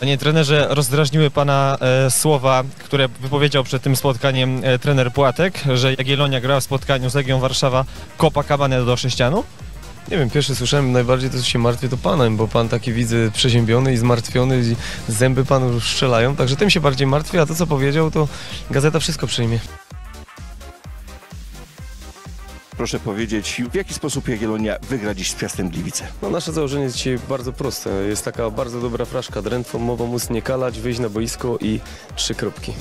Panie trenerze, rozdrażniły pana słowa, które wypowiedział przed tym spotkaniem trener Płatek, że Jagiellonia grała w spotkaniu z Legią Warszawa Copacabana do sześcianu? Nie wiem, pierwszy słyszałem, najbardziej to się martwię to panem, bo pan taki widzę przeziębiony i zmartwiony, i zęby panu strzelają, także tym się bardziej martwię, a to co powiedział, to gazeta wszystko przyjmie. Proszę powiedzieć, w jaki sposób Jagiellonia wygra dziś z Piastem Gliwice? No, nasze założenie jest dzisiaj bardzo proste. Jest taka bardzo dobra fraszka drętwą mową ust nie kalać, wyjść na boisko i 3 kropki.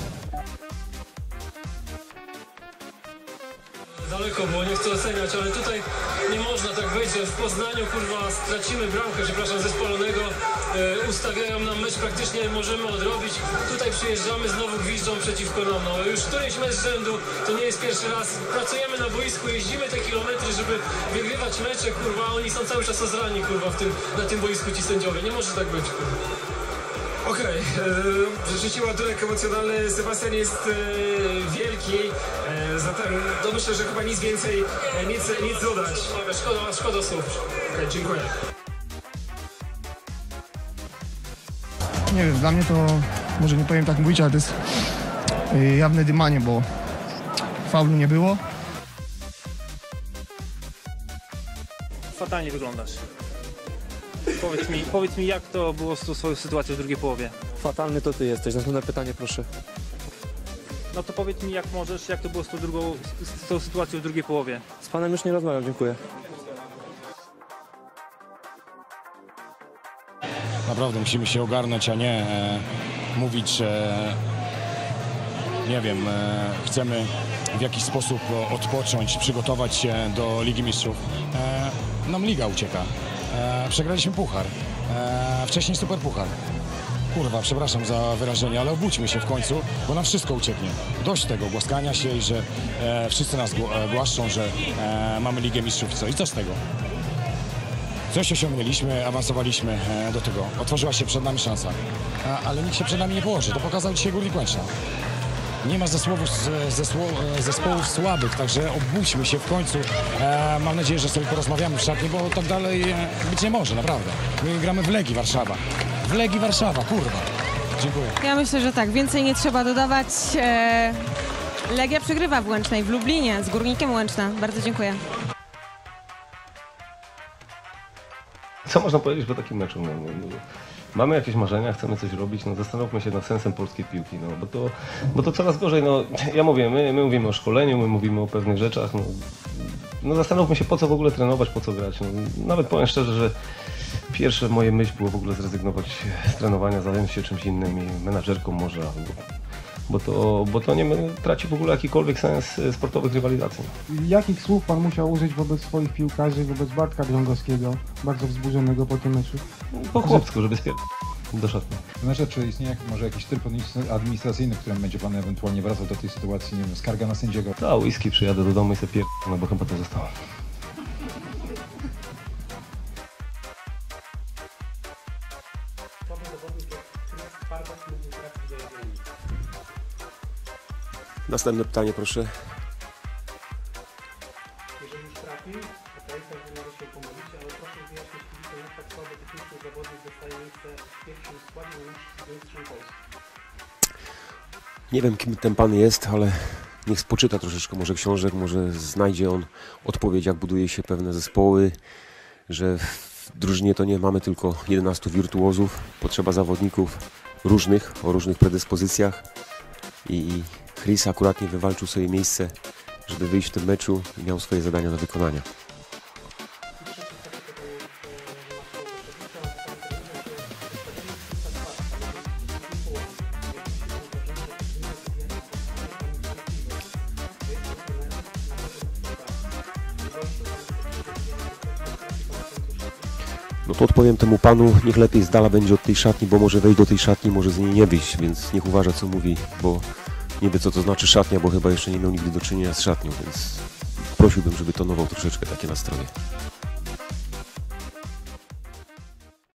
Daleko było, nie chcę oceniać, ale tutaj nie można tak wejść, że w Poznaniu, kurwa, stracimy bramkę, przepraszam, zespolonego, ustawiają nam mecz, praktycznie możemy odrobić. Tutaj przyjeżdżamy, znowu gwiżdżą przeciwko nam. No, już któryś mecz z rzędu, to nie jest pierwszy raz. Pracujemy na boisku, jeździmy te kilometry, żeby wygrywać mecze, kurwa, oni są cały czas ozrani, kurwa, na tym boisku ci sędziowie. Nie może tak być, kurwa. Okej, rzeczywiście ładunek emocjonalny Sebastian jest wielki, zatem myślę, że chyba nic więcej, nic dodać. Szkoda słów. Okej, dziękuję. Nie wiem, dla mnie to, może nie powiem tak mówić, ale to jest jawne dymanie, bo faulu nie było. Fatalnie wyglądasz. Powiedz mi, jak to było z tą swoją sytuacją w drugiej połowie? Fatalny to ty jesteś. Następne pytanie, proszę. No to powiedz mi, jak możesz, jak to było z tą sytuacją w drugiej połowie? Z panem już nie rozmawiam, dziękuję. Naprawdę musimy się ogarnąć, a nie mówić, że nie wiem, chcemy w jakiś sposób odpocząć, przygotować się do Ligi Mistrzów. Nam liga ucieka. Przegraliśmy puchar. Wcześniej super puchar. Kurwa, przepraszam za wyrażenie, ale obudźmy się w końcu, bo nam wszystko ucieknie. Dość tego głaskania się i że wszyscy nas głaszczą, że mamy Ligę Mistrzów. Co? I co z tego? Coś osiągnęliśmy, awansowaliśmy do tego. Otworzyła się przed nami szansa. Ale nikt się przed nami nie położy. To pokazał dzisiaj Górnik Łęczna. Nie ma zespołów słabych, także obudźmy się w końcu. Mam nadzieję, że sobie porozmawiamy w szatni, bo tak dalej być nie może, naprawdę. My gramy w Legii Warszawa. W Legii Warszawa, kurwa. Dziękuję. Ja myślę, że tak, więcej nie trzeba dodawać. Legia przegrywa w Łęcznej, w Lublinie, z Górnikiem Łęczna. Bardzo dziękuję. Co można powiedzieć po takim meczu? Mamy jakieś marzenia, chcemy coś robić, no zastanówmy się nad sensem polskiej piłki, no bo to coraz gorzej, no ja mówię, my mówimy o szkoleniu, my mówimy o pewnych rzeczach, no zastanówmy się, po co w ogóle trenować, po co grać, no, nawet powiem szczerze, że pierwsze moje myśl było w ogóle zrezygnować z trenowania, zająć się czymś innym i menadżerką może, bo to nie traci w ogóle jakikolwiek sens sportowych rywalizacji. Jakich słów pan musiał użyć wobec swoich piłkarzy, wobec Bartka Drągowskiego, bardzo wzburzonego po tym meczu? Po chłopsku, żeby do szatni. Znaczy, czy istnieje może jakiś tryb administracyjny, w którym będzie pan ewentualnie wracał do tej sytuacji, nie wiem, skarga na sędziego? Ta, whisky, przyjadę do domu i sobie no bo chyba to zostało. Następne pytanie, proszę. Jeżeli już trafi, okej, każdy może się pomylić, ale proszę wyjaśnić kibicom, jak tak słabo techniczny zawodnik dostaje miejsce w pierwszym składzie mistrzem Polski. Nie wiem, kim ten pan jest, ale niech poczyta troszeczkę może książek, może znajdzie on odpowiedź, jak buduje się pewne zespoły, że w drużynie to nie mamy tylko 11 wirtuozów, potrzeba zawodników różnych, o różnych predyspozycjach i Chris akurat nie wywalczył sobie miejsce, żeby wyjść w tym meczu i miał swoje zadania do wykonania. No to odpowiem temu panu, niech lepiej z dala będzie od tej szatni, bo może wejść do tej szatni, może z niej nie wyjść, więc niech uważa, co mówi, bo nie wie, co to znaczy szatnia, bo chyba jeszcze nie miał nigdy do czynienia z szatnią, więc prosiłbym, żeby tonował troszeczkę takie nastroje.